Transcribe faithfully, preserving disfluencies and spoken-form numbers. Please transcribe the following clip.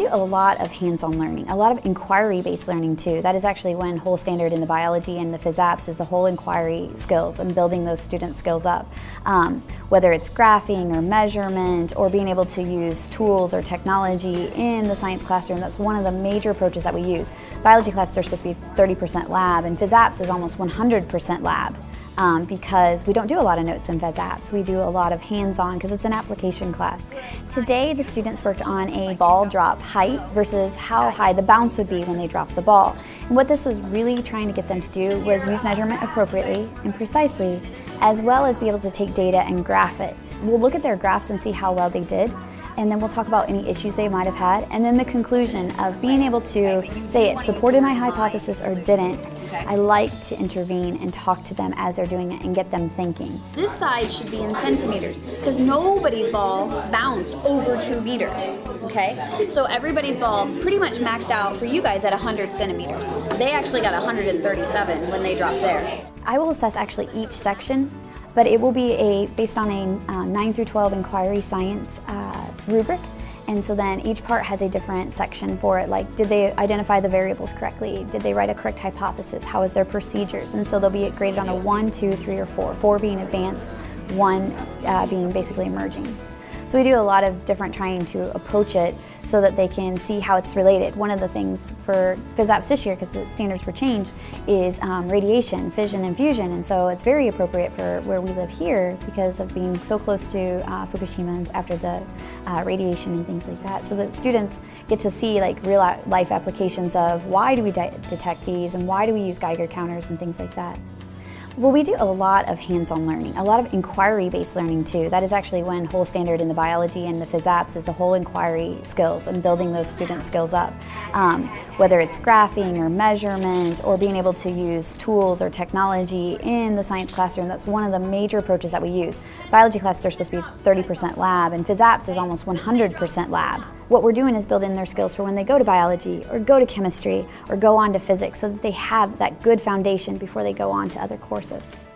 do a lot of hands-on learning, a lot of inquiry-based learning too. That is actually one whole standard in the biology and the Phys-Apps is the whole inquiry skills and building those student skills up. Um, whether it's graphing or measurement or being able to use tools or technology in the science classroom, that's one of the major approaches that we use. Biology classes are supposed to be thirty percent lab and Phys-Apps is almost one hundred percent lab. Um, because we don't do a lot of notes in Phys-Apps. We do a lot of hands-on because it's an application class. Today the students worked on a ball drop height versus how high the bounce would be when they drop the ball. And what this was really trying to get them to do was use measurement appropriately and precisely, as well as be able to take data and graph it. We'll look at their graphs and see how well they did, and then we'll talk about any issues they might have had, and then the conclusion of being able to say it supported my hypothesis or didn't. I like to intervene and talk to them as they're doing it and get them thinking. This side should be in centimeters because nobody's ball bounced over two meters, okay? So everybody's ball pretty much maxed out for you guys at one hundred centimeters. They actually got one hundred thirty-seven when they dropped theirs. I will assess actually each section, but it will be a based on a uh, nine through twelve inquiry science uh, rubric. And so then each part has a different section for it, like did they identify the variables correctly? Did they write a correct hypothesis? How is their procedures? And so they'll be graded on a one, two, three, or four. Four being advanced, one uh, being basically emerging. So we do a lot of different trying to approach it so that they can see how it's related. One of the things for Phys-Apps this year, because the standards were changed, is um, radiation, fission, and fusion. And so it's very appropriate for where we live here because of being so close to uh, Fukushima after the uh, radiation and things like that. So that students get to see like real life applications of why do we de detect these and why do we use Geiger counters and things like that. Well, we do a lot of hands-on learning, a lot of inquiry-based learning too. That is actually one whole standard in the biology and the Phys-Apps is the whole inquiry skills and building those student skills up. Um, whether it's graphing or measurement or being able to use tools or technology in the science classroom, that's one of the major approaches that we use. Biology classes are supposed to be thirty percent lab and Phys-Apps is almost one hundred percent lab. What we're doing is building their skills for when they go to biology or go to chemistry or go on to physics so that they have that good foundation before they go on to other courses.